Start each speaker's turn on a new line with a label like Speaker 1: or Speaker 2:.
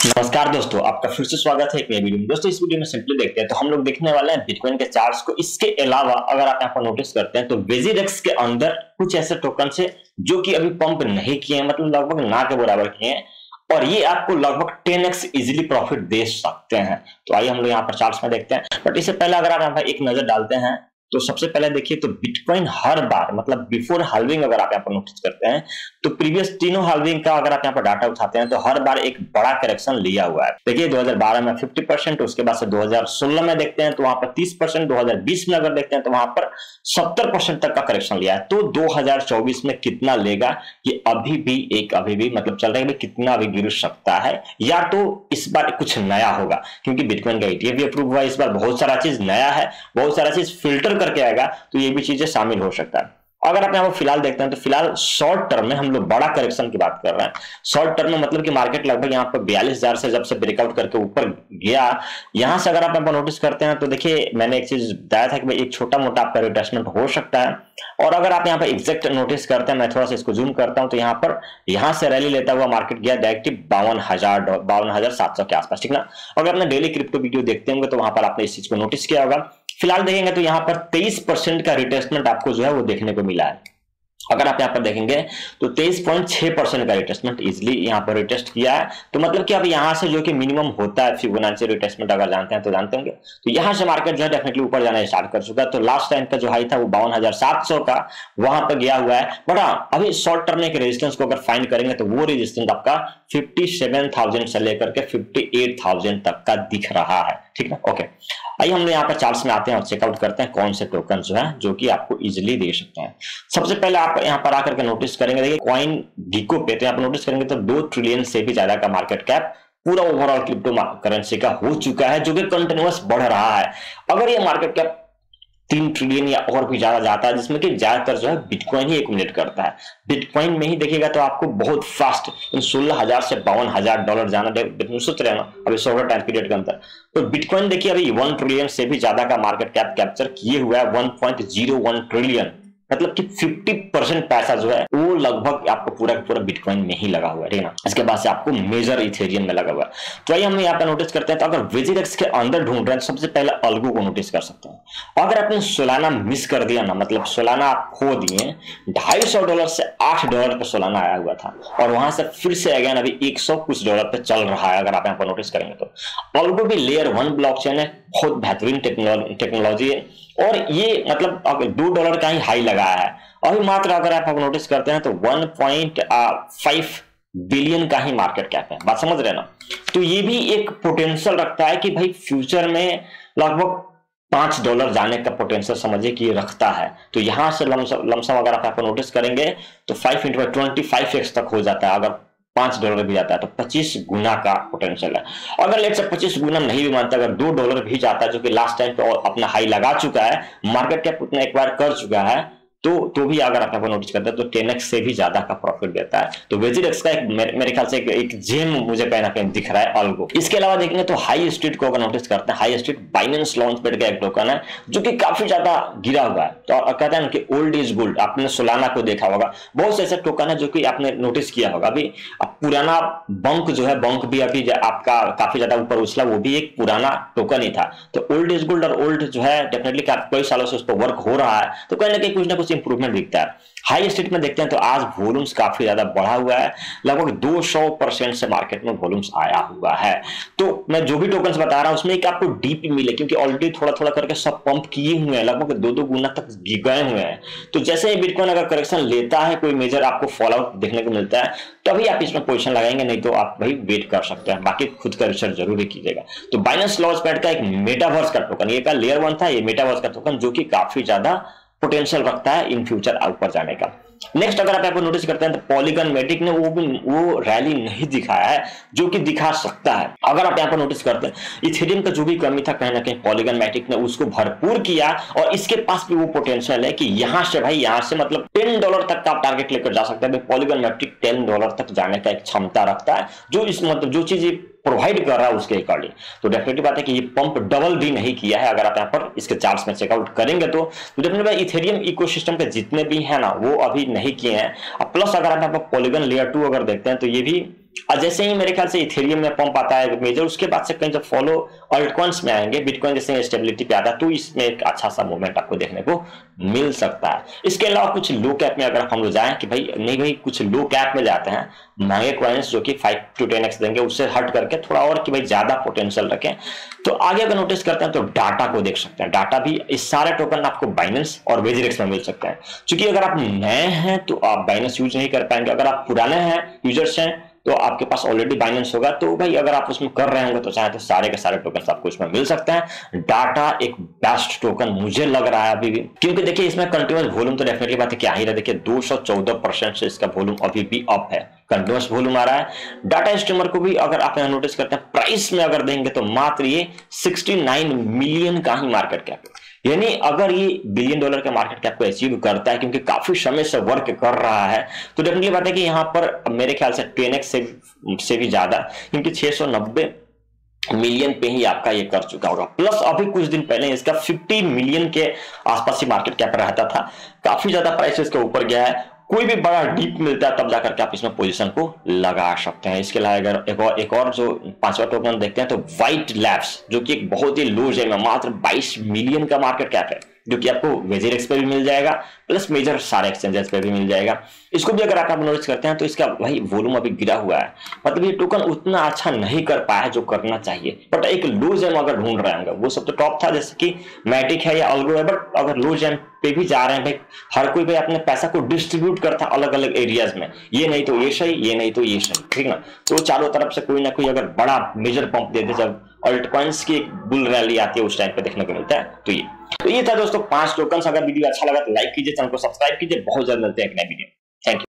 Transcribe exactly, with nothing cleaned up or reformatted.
Speaker 1: नमस्कार दोस्तों, आपका फिर से स्वागत है एक नई वीडियो में। दोस्तों इस वीडियो में सिंपली देखते हैं तो हम लोग देखने वाले हैं बिटकॉइन के चार्ट्स को। इसके अलावा अगर आप यहाँ पर नोटिस करते हैं तो वेजिडेक्स के अंदर कुछ ऐसे टोकन है जो कि अभी पंप नहीं किए हैं, मतलब लगभग ना के बराबर किए हैं, और ये आपको लगभग टेन एक्स इजिली प्रॉफिट दे सकते हैं। तो आइए हम लोग यहाँ पर चार्ट्स में देखते हैं। बट इससे पहले अगर आप यहाँ पर एक नजर डालते हैं तो सबसे पहले देखिए तो बिटकॉइन हर बार मतलब बिफोर हाल्विंग अगर आप यहाँ पर नोटिस करते हैं तो प्रीवियस तीनों हाल्विंग का अगर आप यहाँ पर डाटा उठाते हैं तो हर बार एक बड़ा करेक्शन लिया हुआ है। देखिए दो हज़ार बारह में पचास परसेंट, उसके बाद से दो हज़ार सोलह में देखते हैं तो वहां पर तीस परसेंट, दो हज़ार बीस में अगर देखते हैं तो वहां पर सत्तर परसेंट तक का करेक्शन लिया है। तो दो हज़ार चौबीस में कितना लेगा ये अभी भी एक अभी भी मतलब चल रहा है कि कितना भी गिर सकता है, या तो इस बार कुछ नया होगा क्योंकि बिटकॉइन का ईटीएफ भी अप्रूव हुआ है। इस बार बहुत सारा चीज नया है, बहुत सारा चीज फिल्टर करके आएगा, तो ये भी चीजें शामिल हो सकता है। अगर आप यहाँ पर फिलहाल देखते हैं तो फिलहाल शॉर्ट टर्म में हम लोग बड़ा करेक्शन की बात कर रहे हैं। शॉर्ट टर्म में मतलब कि मार्केट लगभग यहाँ पर बयालीस हजार से जब से ब्रेकआउट करके ऊपर गया, यहां से अगर आप यहाँ पर नोटिस करते हैं तो देखिए मैंने एक चीज बताया था कि भाई एक छोटा मोटा आपका रिट्रेसमेंट हो सकता है। और अगर आप यहाँ पर एग्जैक्ट नोटिस करते हैं, मैं थोड़ा सा इसको जूम करता हूं तो यहाँ पर यहां से रैली लेता हुआ मार्केट गया डायरेक्टली बावन हजार बावन हजार सात सौ के आसपास, ठीक ना। अगर आपने डेली क्रिप्टो वीडियो देखते होंगे तो वहां पर आपने इस चीज को नोटिस किया होगा। फिलहाल देखेंगे तो यहाँ पर तेईस परसेंट का रिट्रेसमेंट आपको जो है वो देखने को मिला है। अगर आप यहाँ पर देखेंगे तो तेईस पॉइंट छह परसेंट का रिट्रेसमेंट इजिली यहाँ पर रिटेस्ट किया है। तो मतलब कि अब यहाँ से जो कि मिनिमम होता है फिबोनाची रिट्रेसमेंट अगर जानते हैं तो जानते होंगे, तो यहाँ से मार्केट जो है डेफिनेटली ऊपर जाना स्टार्ट कर चुका है। तो लास्ट टाइम का जो हाई था वो बावन हजार सात सौ का वहां पर गया हुआ है। बट हाँ, अभी शॉर्ट टर्म में एक रेजिस्टेंस को अगर फाइंड करेंगे तो वो रेजिस्टेंस आपका सत्तावन हज़ार से लेकर के अट्ठावन हज़ार तक का दिख रहा है, ठीक है। ओके, आइए हम यहाँ पर चार्ट्स में आते हैं और चेकआउट करते हैं कौन से टोकन जो है जो कि आपको इजिली दे सकते हैं। सबसे पहले आप यहाँ पर आकर के नोटिस करेंगे, देखिए कॉइन गिको पे तो यहाँ पर नोटिस करेंगे तो दो ट्रिलियन से भी ज्यादा का मार्केट कैप पूरा ओवरऑल क्रिप्टो करेंसी का हो चुका है, जो कि कंटिन्यूअस बढ़ रहा है। अगर ये मार्केट कैप तीन ट्रिलियन या और भी ज्यादा जाता है, जिसमें कि ज्यादातर जो है बिटकॉइन ही एक्यूमुलेट करता है। बिटकॉइन में ही देखिएगा तो आपको बहुत फास्ट इन सोलह हजार से बावन हजार डॉलर जाना सोच रहे हैं ना अभी सोलह टाइम पीरियड के अंदर। तो बिटकॉइन देखिए अभी वन ट्रिलियन से भी ज्यादा का मार्केट कैप कैप्चर किए हुआ है, one point zero one trillion, मतलब कि पचास परसेंट पैसा जो है वो लगभग आपको पूरा पूरा बिटकॉइन में ही लगा हुआ है, ठीक ना। इसके बाद से आपको मेजर इथेरियम में लगा हुआ है। तो आइए हम यहाँ पे नोटिस करते हैं तो अगर वेजिडेक्स के अंदर ढूंढ रहे हैं तो सबसे पहले अल्गो को नोटिस कर सकते हैं। अगर आपने सोलाना मिस कर दिया ना, मतलब सोलाना आप खो दिए, ढाई सौ डॉलर से आठ डॉलर पे सोलाना आया हुआ था और वहां से फिर से अगेन अभी एक सौ कुछ डॉलर पे चल रहा है। अगर आप यहाँ पर नोटिस करेंगे तो अल्गो भी लेयर वन ब्लॉकचेन है, बहुत बेहतरीन टेक्नोलॉजी है, और ये मतलब अगर दो डॉलर का ही हाई लगाया है। अभी मात्र अगर आप नोटिस करते हैं तो वन पॉइंट फाइव बिलियन का ही मार्केट कैप है, बात समझ रहे हैं ना। तो ये भी एक पोटेंशियल रखता है कि भाई फ्यूचर में लगभग पांच डॉलर जाने का पोटेंशियल समझिए कि ये रखता है। तो यहां से लमसम अगर आप यहाँ पर नोटिस करेंगे तो five into twenty five X तक हो जाता है। अगर पांच डॉलर भी जाता है तो पच्चीस गुना का पोटेंशियल है। अगर लेट से पच्चीस गुना नहीं भी मानता, अगर दो डॉलर भी जाता है जो कि लास्ट टाइम पे अपना हाई लगा चुका है, मार्केट कैप उतना एक बार कर चुका है, तो तो भी अगर आप नोटिस करते हैं तो टेन एक्स से भी ज्यादा का प्रॉफिट देता है। तो वेजिडेक्स का एक मेरे ख्याल से एक, एक जेम मुझे कहीं ना कहीं दिख रहा है अल्गो। इसके अलावा देखेंगे तो हाई स्ट्रीट को अगर नोटिस करते हैं, हाई स्ट्रीट बाइनेंस लॉन्चपैड का एक टोकन है जो कि काफी ज्यादा गिरा हुआ है। तो कहते हैं कि ओल्ड इज गोल्ड, आपने सोलाना को देखा होगा, बहुत से ऐसे टोकन है जो कि आपने नोटिस किया होगा। अभी पुराना बंक जो है, बंक भी अभी आपका काफी ज्यादा ऊपर उछला, वो भी एक पुराना टोकन ही था। तो ओल्ड इज गोल्ड और ओल्ड जो है डेफिनेटली कई सालों से उस पर वर्क हो रहा है, तो कहीं ना कहीं कुछ ना कुछ इंप्रूवमेंट दिखता है। हाई स्ट्रीट में देखते हैं तो आज वॉल्यूम्स काफी ज्यादा बढ़ा हुआ है, लगभग दो सौ परसेंट से मार्केट में वॉल्यूम्स आया हुआ है। तो मैं जो भी टोकन्स बता रहा हूं उसमें एक आपको डीपी मिले, क्योंकि ऑलरेडी थोड़ा थोड़ा करके सब पंप किए हुए हैं, लगभग दो दो गुना तक गए हुए हैं। तो जैसे ही बिटकॉइन अगर करेक्शन लेता है, कोई मेजर आपको फॉल आउट देखने को मिलता है, तभी आप इसमें पोजीशन लगाएंगे, नहीं तो आप भाई वेट कर सकते हैं। बाकी खुद का रिसर्च जरूर कीजिएगा। तो बाइनेंस लॉन्चपैड का एक मेटावर्स का टोकन, ये का लेयर वन था, ये मेटावर्स का टोकन जो कि काफी ज्यादा पोटेंशियल रखता है इन फ्यूचर ऊपर जाने का। नेक्स्ट अगर आप यहाँ पर नोटिस करते हैं तो पॉलीगन मैटिक ने वो भी वो रैली नहीं दिखाया है जो कि दिखा सकता है। अगर आप यहाँ पर नोटिस करते हैं इथेरियम का जो भी कमी था कहीं ना कहीं पॉलीगन मैटिक ने उसको भरपूर किया, और इसके पास भी वो पोटेंशियल है कि यहाँ से भाई यहाँ से मतलब टेन डॉलर तक का आप टारगेट लेकर जा सकते हैं। पॉलीगन मैटिक टेन डॉलर तक जाने का एक क्षमता रखता है, जो इस मतलब जो चीज प्रोवाइड कर रहा है उसके अकॉर्डिंग। तो डेफिनेटली बात है कि ये पंप डबल भी नहीं किया है। अगर आप यहाँ पर इसके चार्ट्स में चेकआउट करेंगे तो डेफिनेटली इथेरियम इकोसिस्टम के जितने भी है ना वो अभी नहीं किए हैं। प्लस अगर आप यहाँ पर पॉलीगन लेयर टू अगर देखते हैं तो ये भी और जैसे ही मेरे ख्याल से इथेरियम में पंप आता है मेजर, उसके बाद से कहीं जब फॉलो अल्टकॉइंस में आएंगे, बिटकॉइन जैसे स्टेबिलिटी पे आता है, तो इसमें एक अच्छा सा मूवमेंट आपको देखने को मिल सकता है। इसके अलावा कुछ लो कैप में अगर हम लोग जाएं कि भाई नहीं भाई कुछ लो कैप में जाते हैं, महंगे कॉइन्स जो कि फाइव टू टेन एक्स देंगे, उससे हट करके थोड़ा और कि भाई ज्यादा पोटेंशियल रखें, तो आगे अगर नोटिस करते हैं तो डाटा को देख सकते हैं। डाटा भी इस सारे टोकन आपको बाइनेंस और वेजिरेक्स में मिल सकते हैं। क्योंकि अगर आप नए हैं तो आप बाइनेंस यूज नहीं कर पाएंगे, अगर आप पुराने हैं यूजर्स हैं तो आपके पास ऑलरेडी बाइनेंस होगा, तो भाई अगर आप उसमें कर रहे होंगे तो चाहे तो सारे के सारे टोकन आपको इसमें मिल सकते हैं। डाटा एक बेस्ट टोकन मुझे लग रहा है अभी भी, क्योंकि देखिए इसमें कंटिन्यूअस वॉल्यूम तो डेफिनेटली बात है क्या ही रहा, देखिए दो सौ चौदह परसेंट से इसका वॉल्यूम अभी भी अप है, कंटिन्यूअस वॉल्यूम आ रहा है। डाटा स्ट्रीमर को भी अगर आप यहाँ नोटिस करते हैं प्राइस में अगर देंगे तो मात्र ये उनहत्तर मिलियन का ही मार्केट कैप है, यानी अगर ये बिलियन डॉलर के मार्केट कैप को अचीव करता है क्योंकि काफी समय से वर्क कर रहा है, तो डेफिनेटली बात है कि यहाँ पर मेरे ख्याल से टेन एक्स से, से भी ज्यादा, क्योंकि छह सौ नब्बे मिलियन पे ही आपका ये कर चुका होगा। प्लस अभी कुछ दिन पहले इसका पचास मिलियन के आसपास ही मार्केट कैप रहता था, काफी ज्यादा प्राइस इसके ऊपर गया है। कोई भी बड़ा डीप मिलता है तब जाकर के आप इसमें पोजीशन को लगा सकते हैं। इसके अलावा अगर एक और एक और जो पांचवा टोकन देखते हैं तो व्हाइट लैब्स, जो कि एक बहुत ही लो जेम है, मात्र बाईस मिलियन का मार्केट कैप है, जो कि आपको वेजिरेक्स पे भी मिल जाएगा प्लस मेजर सारे एक्सचेंजेस पे भी मिल जाएगा। इसको भी अगर आप नोटिस करते हैं तो इसका भाई वॉल्यूम अभी गिरा हुआ है, मतलब ये टोकन उतना अच्छा नहीं कर पाया जो करना चाहिए। बट एक लो जेम अगर ढूंढ रहे होंगे, वो सब तो टॉप था जैसे कि मैटिक है या अल्गो है, बट अगर लो जेम पे भी जा रहे हैं भाई, हर कोई भाई अपने पैसा को डिस्ट्रीब्यूट करता अलग अलग एरियाज में, ये नहीं तो ये सही, ये नहीं तो ये सही, ठीक ना। तो चारों तरफ से कोई ना कोई अगर बड़ा मेजर पंप दे दे, जब अल्टकॉइंस की एक बुल रैली आती है उस टाइम पे देखने को मिलता है। तो ये तो ये था दोस्तों पांच टोकन। अगर वीडियो अच्छा लगा तो लाइक कीजिए, चैनल को सब्सक्राइब कीजिए। बहुत जल्द मिलते हैं एक नए वीडियो। Thank you.